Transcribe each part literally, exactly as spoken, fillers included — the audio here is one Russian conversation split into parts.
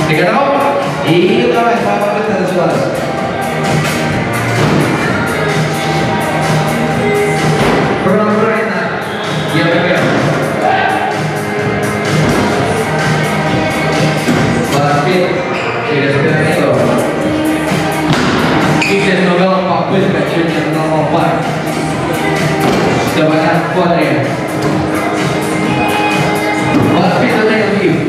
Ты готов? И давай, твоя попытка началась. Правильно. Я наверх. Подспит через пирамиду. И здесь угол попытка чуть не на лопать. Все понятно, смотрим. Подспит на трейлвью.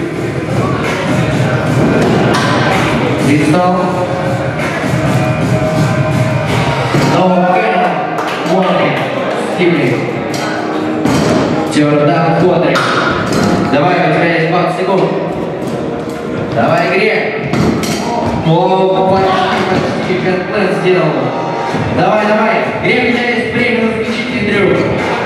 Листом. Ноукейл. Смотрим. Стимли. Тёрдан смотрим. Давай, у тебя есть двадцать секунд. Давай, игре. О, почти, почти пятнадцать сделал. Давай, давай. Греб, у тебя есть время включить трюк.